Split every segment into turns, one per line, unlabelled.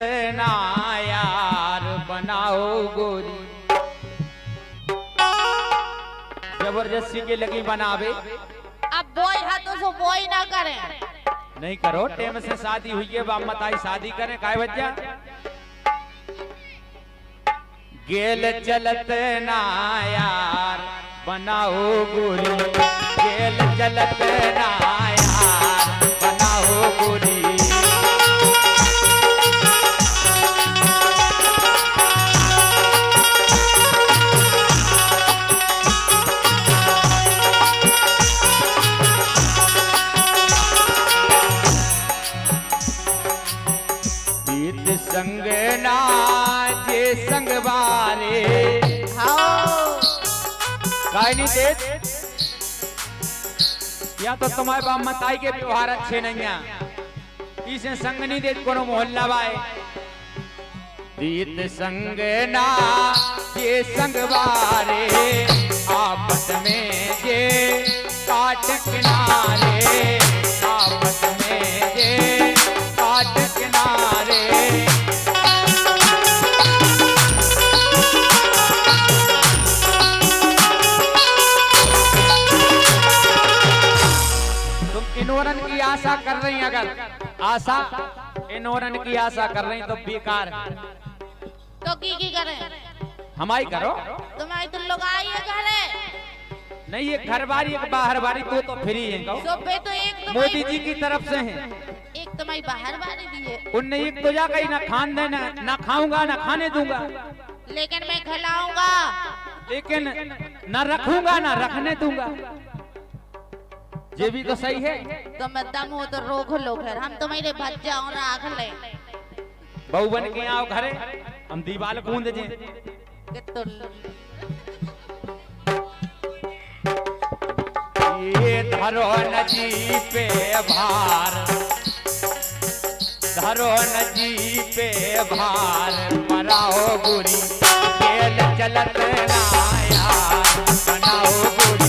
ना यार बनाओ गोरी, जबरदस्ती के लगी बनावे।
अब बोई हाथों से बोई ना करें।
नहीं करो, टेम से शादी हुई है, बाप मताई शादी करें काय बच्चा। गेल चलत ना यार बनाओ गोरी, गेल चलत ना यार बनाओ गोरी। संग ना जे संग बारे काय नहीं दे, या तो तुम्हारे बाप मताई के व्यवहार अच्छे नहीं है, इसे संग नहीं दे कोनो मोहल्ला बाए। दीत संग ना जे संग बारे, आपस में जे काट किनारे, आपस में जे काट किनारे। इनोरन की आशा कर रही, अगर आशा इनोरन की आशा कर रही तो बेकार है।
तो की करें?
हमारी करो,
तुम्हारी तो लोग आइए करे
नहीं, एक घर बारी एक बाहर बारी तो फ्री है।
तो एक
मोदी जी की तरफ से है,
एक तुम्हारी बाहर बारी दी है।
उनने एक तो जा कहीं ना खान देना, ना खाऊंगा ना खाने दूंगा,
लेकिन मैं खिलाऊंगा,
लेकिन ना रखूंगा ना रखने दूंगा। ये भी तो सही है।
तो मैं दम हो तो रोक लो घर, हम तुम्हारे बच्चा और आख ले
बहू बन के आओ घरे, हम दीवाल कूद जे। ये धरो नदी पे भार, धरो नदी पे भार बनाओ गोरी, खेल चलत ना यार बनाओ गोरी।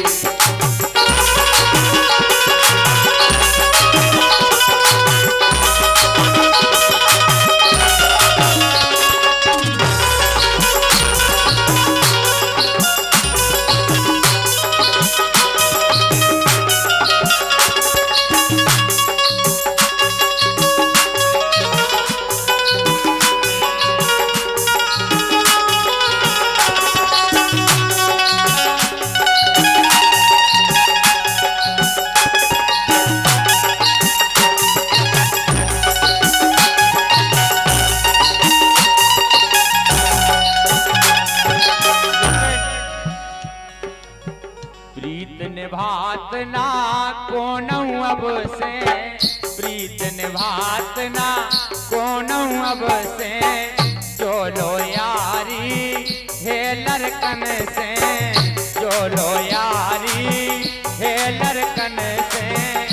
निभात ना कोनऊ अब से, प्रीत निभात ना कोनऊ अब से, चोलो यारी हे लड़कन से, चोलो यारी हे लड़कन से।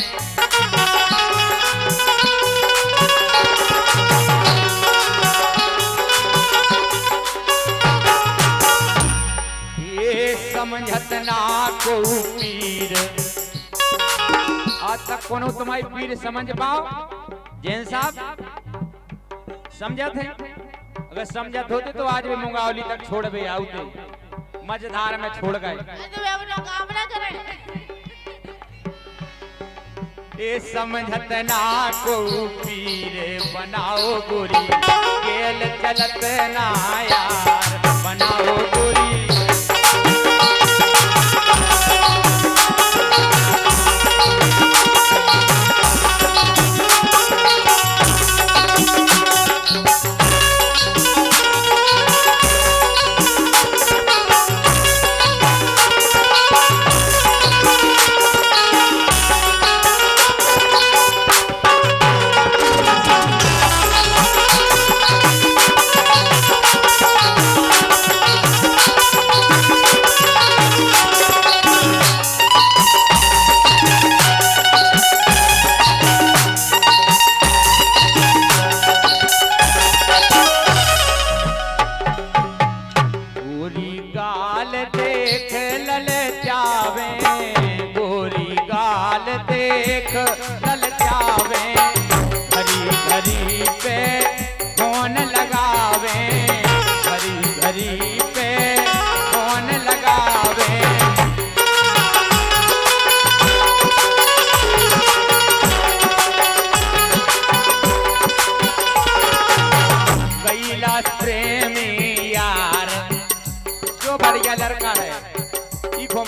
ये समझत ना को पीर, आज तक कोनो तुम्हारी पीर समझ पाओ जैन साहब समझत है? अगर समझत होते तो आज भी मुंगावली तक छोड़ भी आउते, मझधार में छोड़ गए। ये समझत ना को पीर बनाओ गोरी, गेल चलत ना यार बनाओ गोरी।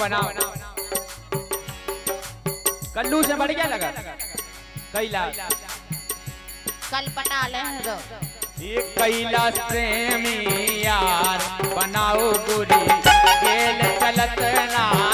बनाओ। कल्लू से बढ़िया लगा कैलाश।
कल्पना ले दो
ये कैलाश प्रेमी यार बनाओ गोरी, खेल चलत ना